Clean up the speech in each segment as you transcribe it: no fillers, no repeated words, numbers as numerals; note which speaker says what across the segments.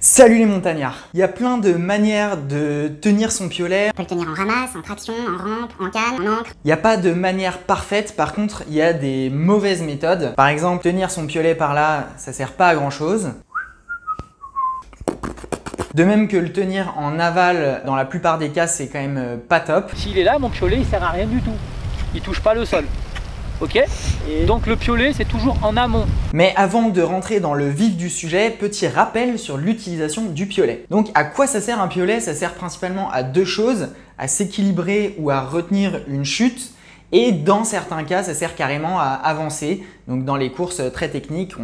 Speaker 1: Salut les montagnards! Il y a plein de manières de tenir son piolet.
Speaker 2: On peut le tenir en ramasse, en traction, en rampe, en canne, en ancre.
Speaker 1: Il n'y a pas de manière parfaite, par contre il y a des mauvaises méthodes. Par exemple, tenir son piolet par là, ça sert pas à grand chose. De même que le tenir en aval, dans la plupart des cas, c'est quand même pas top.
Speaker 3: S'il est là, mon piolet, il sert à rien du tout. Il touche pas le sol. Ok? Et donc le piolet, c'est toujours en amont.
Speaker 1: Mais avant de rentrer dans le vif du sujet, petit rappel sur l'utilisation du piolet. Donc à quoi ça sert un piolet? Ça sert principalement à deux choses, à s'équilibrer ou à retenir une chute. Et dans certains cas, ça sert carrément à avancer. Donc dans les courses très techniques,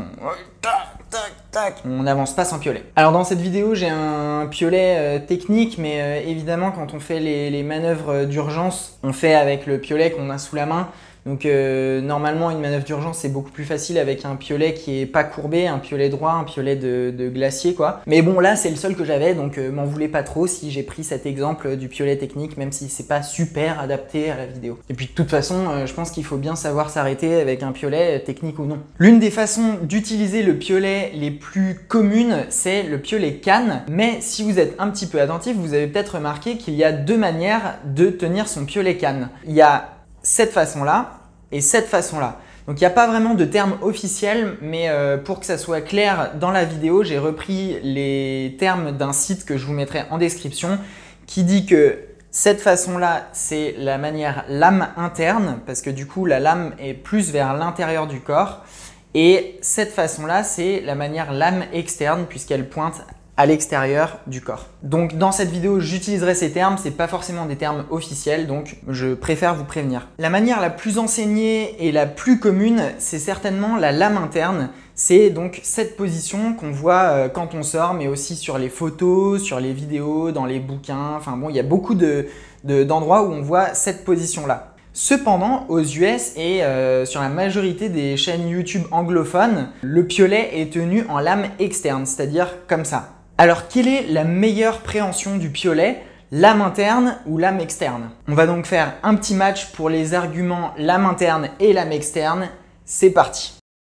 Speaker 1: on n'avance pas sans piolet. Alors dans cette vidéo, j'ai un piolet technique, mais évidemment quand on fait les manœuvres d'urgence, on fait avec le piolet qu'on a sous la main. Donc normalement une manœuvre d'urgence c'est beaucoup plus facile avec un piolet qui est pas courbé, un piolet droit, un piolet de glacier quoi. Mais bon là c'est le seul que j'avais, donc m'en voulez pas trop si j'ai pris cet exemple du piolet technique, même si c'est pas super adapté à la vidéo. Et puis de toute façon je pense qu'il faut bien savoir s'arrêter avec un piolet technique ou non. L'une des façons d'utiliser le piolet les plus communes c'est le piolet canne, mais si vous êtes un petit peu attentif vous avez peut-être remarqué qu'il y a deux manières de tenir son piolet canne. Il y a cette façon-là et cette façon-là. Donc il n'y a pas vraiment de terme officiel, mais pour que ça soit clair dans la vidéo, j'ai repris les termes d'un site que je vous mettrai en description qui dit que cette façon-là, c'est la manière lame interne, parce que du coup la lame est plus vers l'intérieur du corps. Et cette façon-là, c'est la manière lame externe, puisqu'elle pointe à l'extérieur du corps. Donc dans cette vidéo, j'utiliserai ces termes, c'est pas forcément des termes officiels, donc je préfère vous prévenir. La manière la plus enseignée et la plus commune, c'est certainement la lame interne. C'est donc cette position qu'on voit quand on sort, mais aussi sur les photos, sur les vidéos, dans les bouquins. Enfin bon, il y a beaucoup d'endroits où on voit cette position-là. Cependant, aux US et sur la majorité des chaînes YouTube anglophones, le piolet est tenu en lame externe, c'est-à-dire comme ça. Alors, quelle est la meilleure préhension du piolet, lame interne ou lame externe? On va donc faire un petit match pour les arguments lame interne et lame externe. C'est parti!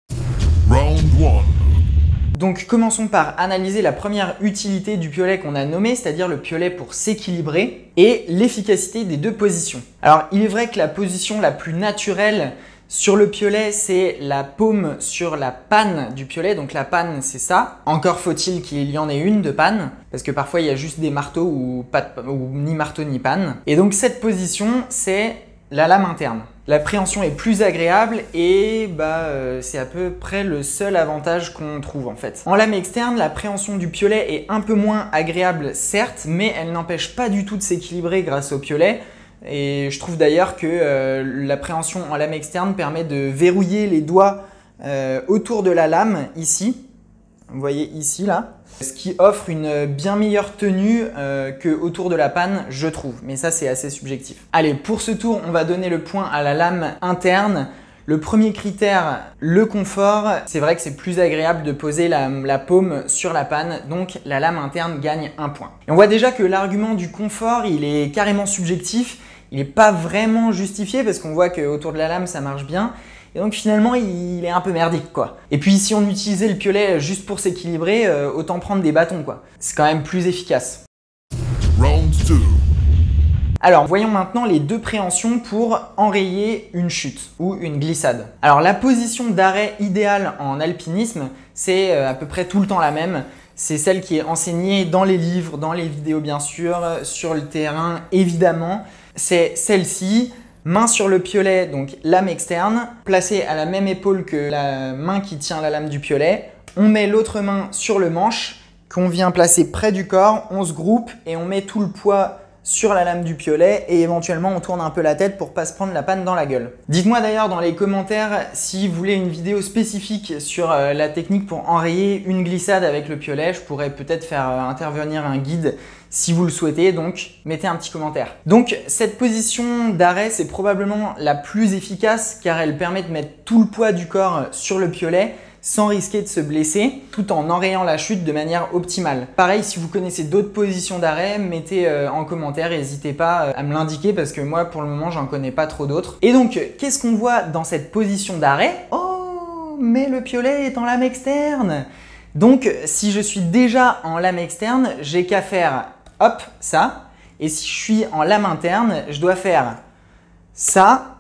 Speaker 4: Round 1.
Speaker 1: Donc, commençons par analyser la première utilité du piolet qu'on a nommé, c'est-à-dire le piolet pour s'équilibrer et l'efficacité des deux positions. Alors, il est vrai que la position la plus naturelle sur le piolet, c'est la paume sur la panne du piolet. Donc la panne, c'est ça. Encore faut-il qu'il y en ait une de panne, parce que parfois il y a juste des marteaux ou ni marteau ni panne. Et donc cette position, c'est la lame interne. La préhension est plus agréable et c'est à peu près le seul avantage qu'on trouve en fait. En lame externe, la préhension du piolet est un peu moins agréable certes, mais elle n'empêche pas du tout de s'équilibrer grâce au piolet. Et je trouve d'ailleurs que la préhension en lame externe permet de verrouiller les doigts autour de la lame ici. Vous voyez ici là. Ce qui offre une bien meilleure tenue que autour de la panne, je trouve. Mais ça, c'est assez subjectif. Allez, pour ce tour, on va donner le point à la lame interne. Le premier critère, le confort. C'est vrai que c'est plus agréable de poser la paume sur la panne, donc la lame interne gagne un point. Et on voit déjà que l'argument du confort, il est carrément subjectif. Il n'est pas vraiment justifié parce qu'on voit qu'autour de la lame, ça marche bien. Et donc finalement, il est un peu merdique quoi. Et puis si on utilisait le piolet juste pour s'équilibrer, autant prendre des bâtons quoi. C'est quand même plus efficace.
Speaker 4: Round 2.
Speaker 1: Alors, voyons maintenant les deux préhensions pour enrayer une chute ou une glissade. Alors, la position d'arrêt idéale en alpinisme, c'est à peu près tout le temps la même. C'est celle qui est enseignée dans les livres, dans les vidéos bien sûr, sur le terrain évidemment. C'est celle-ci, main sur le piolet, donc lame externe, placée à la même épaule que la main qui tient la lame du piolet. On met l'autre main sur le manche qu'on vient placer près du corps, on se groupe et on met tout le poids sur la lame du piolet et éventuellement on tourne un peu la tête pour pas se prendre la panne dans la gueule. Dites-moi d'ailleurs dans les commentaires si vous voulez une vidéo spécifique sur la technique pour enrayer une glissade avec le piolet. Je pourrais peut-être faire intervenir un guide si vous le souhaitez, donc mettez un petit commentaire. Donc cette position d'arrêt c'est probablement la plus efficace car elle permet de mettre tout le poids du corps sur le piolet sans risquer de se blesser, tout en enrayant la chute de manière optimale. Pareil, si vous connaissez d'autres positions d'arrêt, mettez en commentaire, n'hésitez pas à me l'indiquer parce que moi, pour le moment, j'en connais pas trop d'autres. Et donc, qu'est-ce qu'on voit dans cette position d'arrêt? Oh, mais le piolet est en lame externe! Donc si je suis déjà en lame externe, j'ai qu'à faire hop, ça. Et si je suis en lame interne, je dois faire ça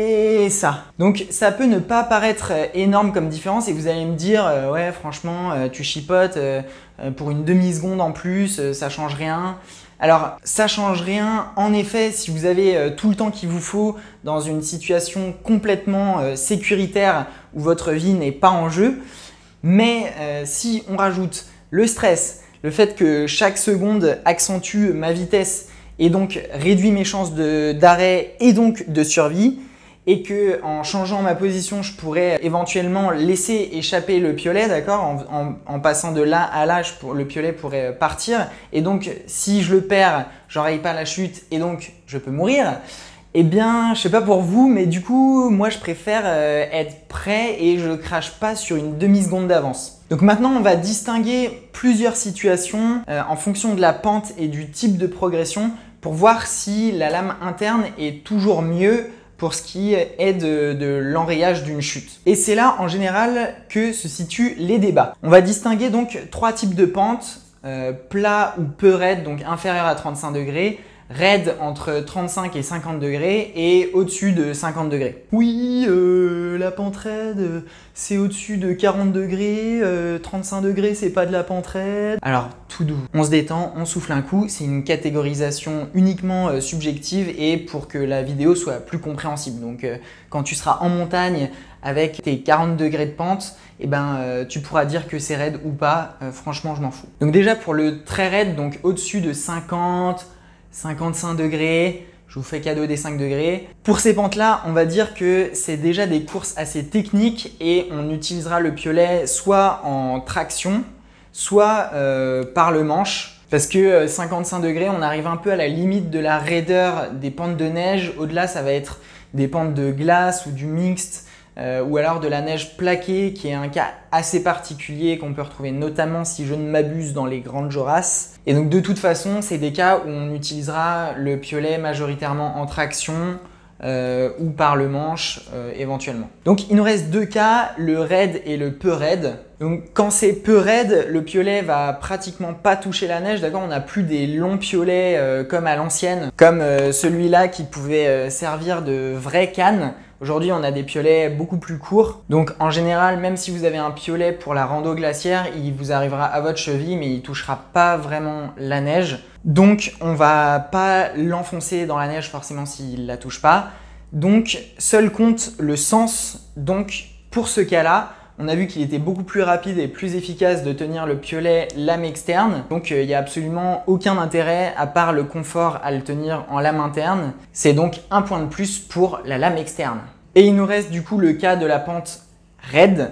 Speaker 1: et ça. Donc ça peut ne pas paraître énorme comme différence et vous allez me dire ouais franchement tu chipotes pour une demi-seconde en plus, ça change rien. Alors ça change rien en effet si vous avez tout le temps qu'il vous faut dans une situation complètement sécuritaire où votre vie n'est pas en jeu. Mais si on rajoute le stress, le fait que chaque seconde accentue ma vitesse et donc réduit mes chances d'arrêt et donc de survie, et que en changeant ma position, je pourrais éventuellement laisser échapper le piolet, d'accord, en passant de là à là, le piolet pourrait partir. Et donc, si je le perds, j'enraye pas la chute et donc je peux mourir. Eh bien, je sais pas pour vous, mais du coup, moi je préfère être prêt et je crache pas sur une demi-seconde d'avance. Donc maintenant, on va distinguer plusieurs situations en fonction de la pente et du type de progression pour voir si la lame interne est toujours mieux pour ce qui est de l'enrayage d'une chute. Et c'est là, en général, que se situent les débats. On va distinguer donc 3 types de pentes, plat ou peu raide, donc inférieur à 35 degrés, raide entre 35 et 50 degrés et au-dessus de 50 degrés. Oui, la pente raide, c'est au-dessus de 40 degrés, 35 degrés, c'est pas de la pente raide. Alors, tout doux, on se détend, on souffle un coup, c'est une catégorisation uniquement subjective et pour que la vidéo soit plus compréhensible. Donc, quand tu seras en montagne avec tes 40 degrés de pente, eh ben, tu pourras dire que c'est raide ou pas, franchement, je m'en fous. Donc déjà, pour le très raide, donc au-dessus de 50, 55 degrés, je vous fais cadeau des 5 degrés. Pour ces pentes-là, on va dire que c'est déjà des courses assez techniques et on utilisera le piolet soit en traction, soit par le manche. Parce que 55 degrés, on arrive un peu à la limite de la raideur des pentes de neige. Au-delà, ça va être des pentes de glace ou du mixte. Ou alors de la neige plaquée qui est un cas assez particulier qu'on peut retrouver notamment si je ne m'abuse dans les grandes jorasses. Et donc de toute façon, c'est des cas où on utilisera le piolet majoritairement en traction ou par le manche éventuellement. Donc il nous reste 2 cas, le raide et le peu raide. Donc quand c'est peu raide, le piolet va pratiquement pas toucher la neige, d'accord. On n'a plus des longs piolets comme à l'ancienne, comme celui-là qui pouvait servir de vraie canne. Aujourd'hui, on a des piolets beaucoup plus courts. Donc en général, même si vous avez un piolet pour la rando glaciaire, il vous arrivera à votre cheville, mais il ne touchera pas vraiment la neige. Donc on va pas l'enfoncer dans la neige forcément s'il la touche pas. Donc seul compte le sens. Donc pour ce cas-là, on a vu qu'il était beaucoup plus rapide et plus efficace de tenir le piolet lame externe. Donc il n'y a absolument aucun intérêt à part le confort à le tenir en lame interne. C'est donc un point de plus pour la lame externe. Et il nous reste du coup le cas de la pente raide.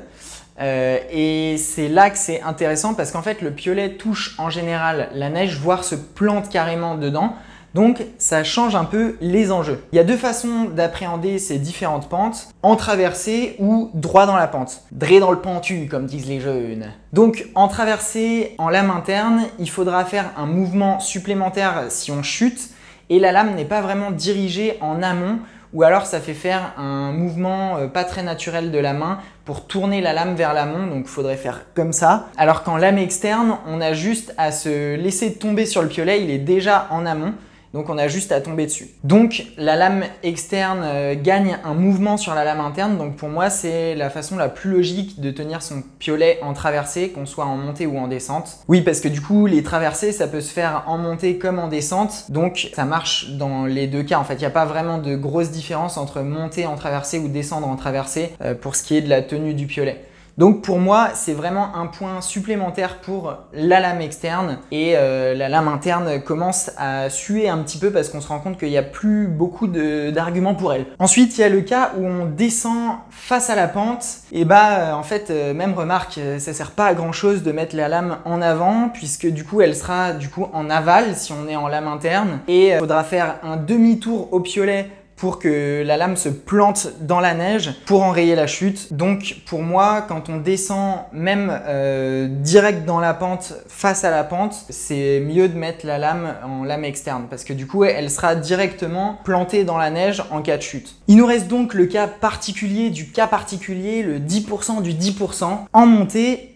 Speaker 1: Et c'est là que c'est intéressant parce qu'en fait le piolet touche en général la neige, voire se plante carrément dedans. Donc ça change un peu les enjeux. Il y a 2 façons d'appréhender ces différentes pentes, en traversée ou droit dans la pente. Dré dans le pentu, comme disent les jeunes. Donc en traversée, en lame interne, il faudra faire un mouvement supplémentaire si on chute et la lame n'est pas vraiment dirigée en amont ou alors ça fait faire un mouvement pas très naturel de la main pour tourner la lame vers l'amont, donc il faudrait faire comme ça. Alors qu'en lame externe, on a juste à se laisser tomber sur le piolet, il est déjà en amont. Donc on a juste à tomber dessus. Donc la lame externe gagne un mouvement sur la lame interne. Donc pour moi, c'est la façon la plus logique de tenir son piolet en traversée, qu'on soit en montée ou en descente. Oui, parce que du coup, les traversées, ça peut se faire en montée comme en descente. Donc ça marche dans les 2 cas. En fait, il n'y a pas vraiment de grosse différence entre monter en traversée ou descendre en traversée pour ce qui est de la tenue du piolet. Donc pour moi, c'est vraiment un point supplémentaire pour la lame externe et la lame interne commence à suer un petit peu parce qu'on se rend compte qu'il n'y a plus beaucoup d'arguments pour elle. Ensuite, il y a le cas où on descend face à la pente et en fait, même remarque, ça sert pas à grand chose de mettre la lame en avant puisque du coup, elle sera en aval si on est en lame interne et il faudra faire un demi-tour au piolet pour que la lame se plante dans la neige pour enrayer la chute. Donc pour moi, quand on descend même direct dans la pente, face à la pente, c'est mieux de mettre la lame en lame externe parce que du coup, elle sera directement plantée dans la neige en cas de chute. Il nous reste donc le cas particulier du cas particulier, le 10% du 10%. En montée,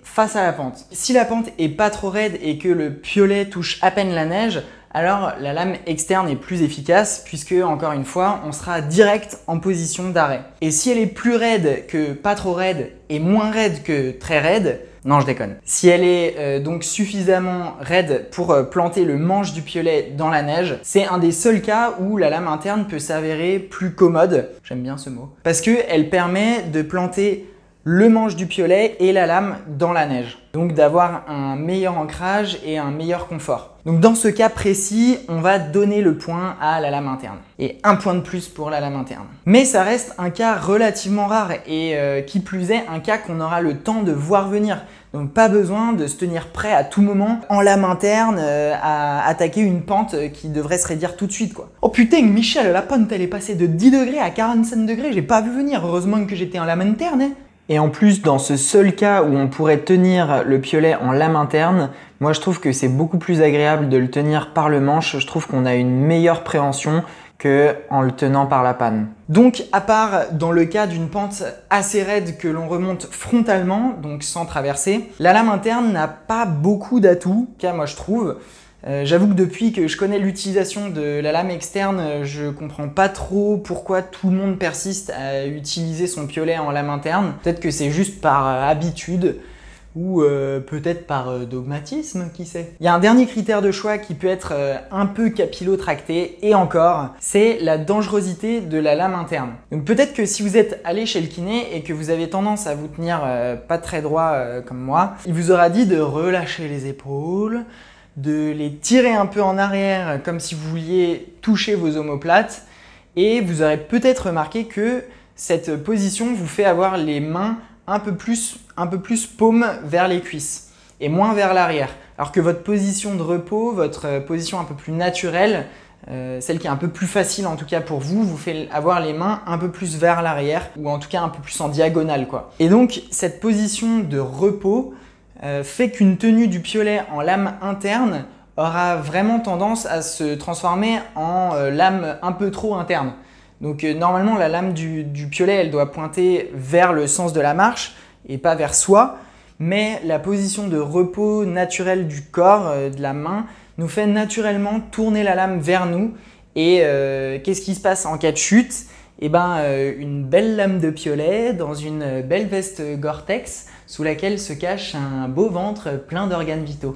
Speaker 1: face à la pente. Si la pente est pas trop raide et que le piolet touche à peine la neige, alors la lame externe est plus efficace puisque, encore une fois, on sera direct en position d'arrêt. Et si elle est plus raide que pas trop raide et moins raide que très raide, non, je déconne. Si elle est donc suffisamment raide pour planter le manche du piolet dans la neige, c'est un des seuls cas où la lame interne peut s'avérer plus commode, j'aime bien ce mot, parce qu'elle permet de planter le manche du piolet et la lame dans la neige. Donc d'avoir un meilleur ancrage et un meilleur confort. Donc dans ce cas précis, on va donner le point à la lame interne. Et un point de plus pour la lame interne. Mais ça reste un cas relativement rare et qui plus est, un cas qu'on aura le temps de voir venir. Donc pas besoin de se tenir prêt à tout moment en lame interne à attaquer une pente qui devrait se raidir tout de suite quoi. Oh putain Michel, la pente elle est passée de 10 degrés à 45 degrés, j'ai pas vu venir, heureusement que j'étais en lame interne hein. Et en plus, dans ce seul cas où on pourrait tenir le piolet en lame interne, moi je trouve que c'est beaucoup plus agréable de le tenir par le manche. Je trouve qu'on a une meilleure préhension qu'en le tenant par la panne. Donc, à part dans le cas d'une pente assez raide que l'on remonte frontalement, donc sans traverser, la lame interne n'a pas beaucoup d'atouts, moi je trouve. J'avoue que depuis que je connais l'utilisation de la lame externe, je comprends pas trop pourquoi tout le monde persiste à utiliser son piolet en lame interne. Peut-être que c'est juste par habitude ou peut-être par dogmatisme, qui sait. Il y a un dernier critère de choix qui peut être un peu capillotracté et encore, c'est la dangerosité de la lame interne. Donc peut-être que si vous êtes allé chez le kiné et que vous avez tendance à vous tenir pas très droit comme moi, il vous aura dit de relâcher les épaules, de les tirer un peu en arrière comme si vous vouliez toucher vos omoplates et vous aurez peut-être remarqué que cette position vous fait avoir les mains un peu plus paume vers les cuisses et moins vers l'arrière. Alors que votre position de repos, votre position un peu plus naturelle, celle qui est un peu plus facile en tout cas pour vous, vous fait avoir les mains un peu plus vers l'arrière ou en tout cas un peu plus en diagonale quoi. Et donc cette position de repos fait qu'une tenue du piolet en lame interne aura vraiment tendance à se transformer en lame un peu trop interne. Donc normalement la lame du piolet elle doit pointer vers le sens de la marche et pas vers soi, mais la position de repos naturelle du corps, de la main, nous fait naturellement tourner la lame vers nous et qu'est-ce qui se passe en cas de chute? Eh ben, une belle lame de piolet dans une belle veste Gore-Tex sous laquelle se cache un beau ventre plein d'organes vitaux.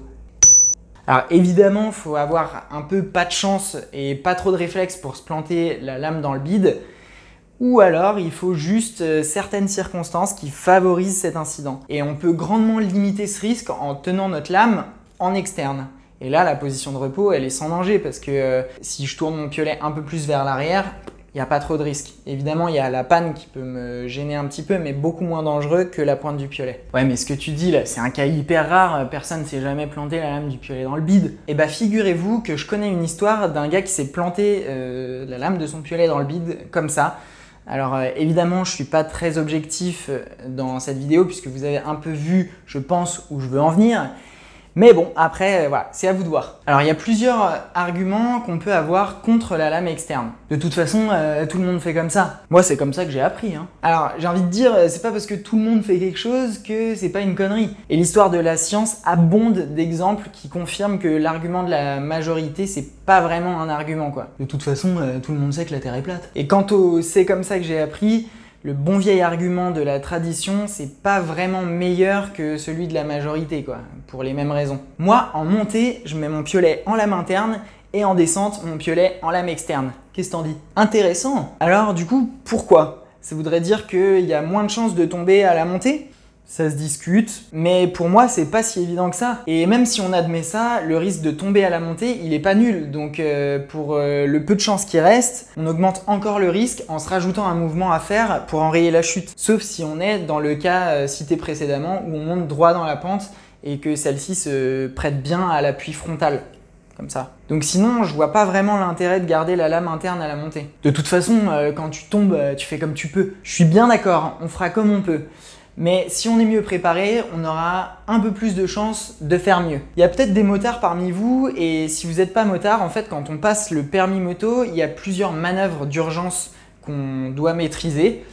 Speaker 1: Alors évidemment, il faut avoir un peu pas de chance et pas trop de réflexe pour se planter la lame dans le bide, ou alors il faut juste certaines circonstances qui favorisent cet incident. Et on peut grandement limiter ce risque en tenant notre lame en externe. Et là, la position de repos, elle est sans danger parce que si je tourne mon piolet un peu plus vers l'arrière, il n'y a pas trop de risque. Évidemment, il y a la panne qui peut me gêner un petit peu, mais beaucoup moins dangereux que la pointe du piolet. Ouais, mais ce que tu dis là, c'est un cas hyper rare, personne ne s'est jamais planté la lame du piolet dans le bide. Et bah figurez-vous que je connais une histoire d'un gars qui s'est planté la lame de son piolet dans le bide comme ça. Alors évidemment, je suis pas très objectif dans cette vidéo puisque vous avez un peu vu, je pense, où je veux en venir. Mais bon, après, voilà, c'est à vous de voir. Alors, il y a plusieurs arguments qu'on peut avoir contre la lame externe. De toute façon, tout le monde fait comme ça. Moi, c'est comme ça que j'ai appris. Hein. Alors, j'ai envie de dire, c'est pas parce que tout le monde fait quelque chose que c'est pas une connerie. Et l'histoire de la science abonde d'exemples qui confirment que l'argument de la majorité, c'est pas vraiment un argument, quoi. De toute façon, tout le monde sait que la Terre est plate. Et quant au « c'est comme ça que j'ai appris », le bon vieil argument de la tradition, c'est pas vraiment meilleur que celui de la majorité, quoi, pour les mêmes raisons. Moi, en montée, je mets mon piolet en lame interne et en descente, mon piolet en lame externe. Qu'est-ce que t'en dis? Intéressant. Alors, du coup, pourquoi? Ça voudrait dire qu'il y a moins de chances de tomber à la montée? Ça se discute, mais pour moi, c'est pas si évident que ça. Et même si on admet ça, le risque de tomber à la montée, il est pas nul. Donc pour le peu de chance qui reste, on augmente encore le risque en se rajoutant un mouvement à faire pour enrayer la chute. Sauf si on est dans le cas cité précédemment où on monte droit dans la pente et que celle-ci se prête bien à l'appui frontal. Comme ça. Donc sinon, je vois pas vraiment l'intérêt de garder la lame interne à la montée. De toute façon, quand tu tombes, tu fais comme tu peux. Je suis bien d'accord, on fera comme on peut. Mais si on est mieux préparé, on aura un peu plus de chances de faire mieux. Il y a peut-être des motards parmi vous et si vous n'êtes pas motard, en fait quand on passe le permis moto, il y a plusieurs manœuvres d'urgence qu'on doit maîtriser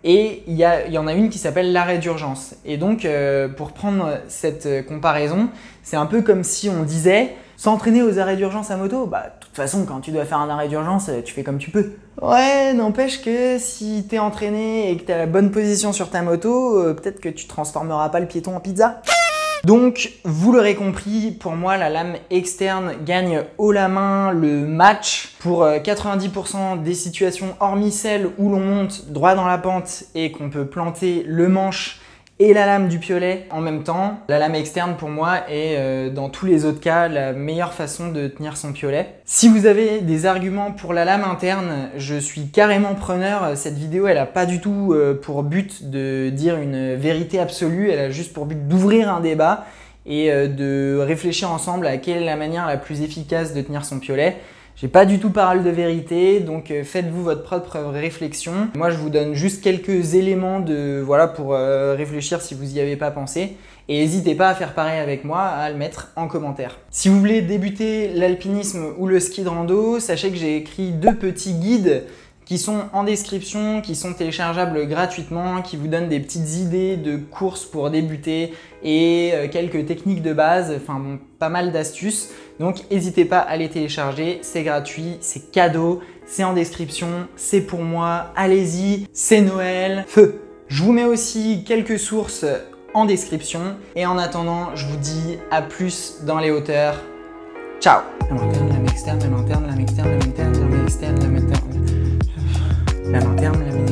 Speaker 1: et il y en a une qui s'appelle l'arrêt d'urgence. Et donc, pour prendre cette comparaison, c'est un peu comme si on disait s'entraîner aux arrêts d'urgence à moto, bah de toute façon quand tu dois faire un arrêt d'urgence, tu fais comme tu peux. Ouais, n'empêche que si t'es entraîné et que t'as la bonne position sur ta moto, peut-être que tu transformeras pas le piéton en pizza. Donc, vous l'aurez compris, pour moi, la lame externe gagne haut la main le match. Pour 90% des situations, hormis celles où l'on monte droit dans la pente et qu'on peut planter le manche et la lame du piolet en même temps, la lame externe pour moi est dans tous les autres cas la meilleure façon de tenir son piolet. Si vous avez des arguments pour la lame interne, je suis carrément preneur. Cette vidéo elle a pas du tout pour but de dire une vérité absolue, elle a juste pour but d'ouvrir un débat et de réfléchir ensemble à quelle est la manière la plus efficace de tenir son piolet. J'ai pas du tout parole de vérité, donc faites-vous votre propre réflexion. Moi, je vous donne juste quelques éléments pour réfléchir si vous y avez pas pensé. Et n'hésitez pas à faire pareil avec moi, à le mettre en commentaire. Si vous voulez débuter l'alpinisme ou le ski de rando, sachez que j'ai écrit 2 petits guides qui sont en description, qui sont téléchargeables gratuitement, qui vous donnent des petites idées de courses pour débuter et quelques techniques de base, enfin bon, pas mal d'astuces. Donc n'hésitez pas à les télécharger, c'est gratuit, c'est cadeau, c'est en description, c'est pour moi, allez-y, c'est Noël, feu! Je vous mets aussi quelques sources en description et en attendant, je vous dis à plus dans les hauteurs. Ciao! Lame interne, lame externe, lame interne, lame externe, lame interne, lame externe, lame interne. Lame interne, lame